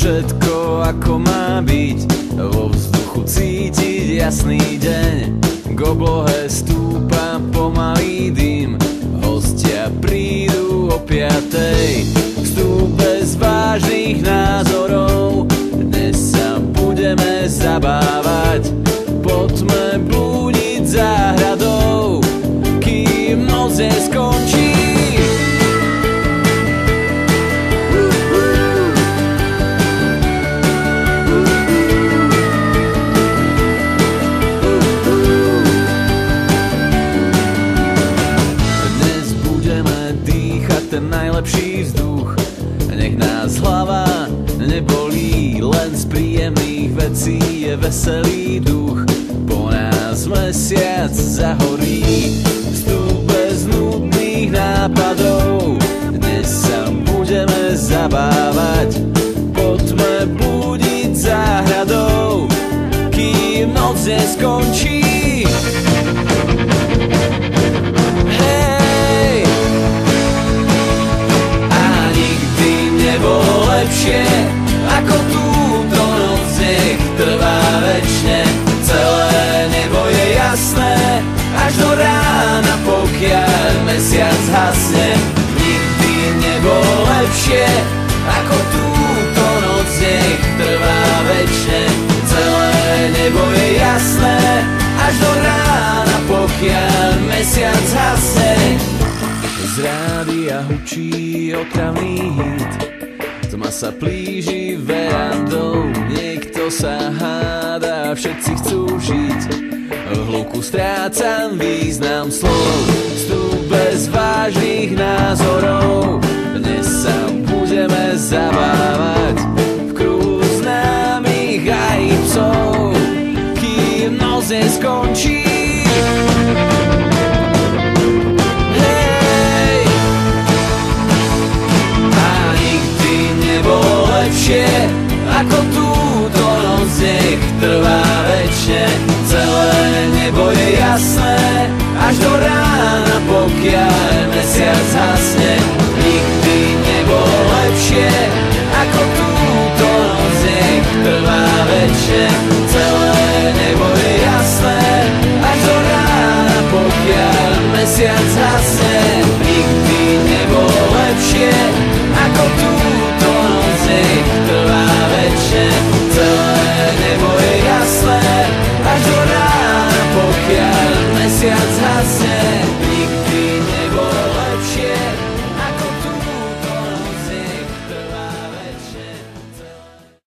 všetko ako má byť, vo vzduchu cítiť jasný deň. K oblohe stúpa pomalý dym, hostia prídu o 5:00. Vstup bez vážnych názorov, dnes sa budeme zabávať. Poďme blúdiť záhradou, kým noc neskončí. Ten najlepší vzduch, nech nás hlava nebolí, len z príjemných vecí je veselý duch. Po nás mesiac zahorí, vstup bez nudných nápadov, dnes sa budeme zabávať. Poďme blúdiť záhradou, kým noc neskončí. Lepšie ako túto noc, nech trvá večne. Celé nebo je jasné až do rána, pokiaľ mesiac hasne. Nikdy nebolo lepšie ako túto noc, nech trvá večne. Celé nebo je jasné až do rána, pokiaľ mesiac hasne. Z rádia hučí otravný hit, tma sa plíži verandou, niekto sa hádá, všetci chcú žiť. V hluku strácam význam slov, vstup bez vážnych názorov, dnes sa budeme zabávať v kruhu známych aj psov, kým noc neskončí. Lepšie ako túto noc, nech trvá večne. Celé nebo je jasné až do rána, pokiaľ mesiac hasne. Nikdy nebolo lepšie ako túto noc, nech trvá večne. Celé nebo je jasné až do rána, pokiaľ mesiac hasne.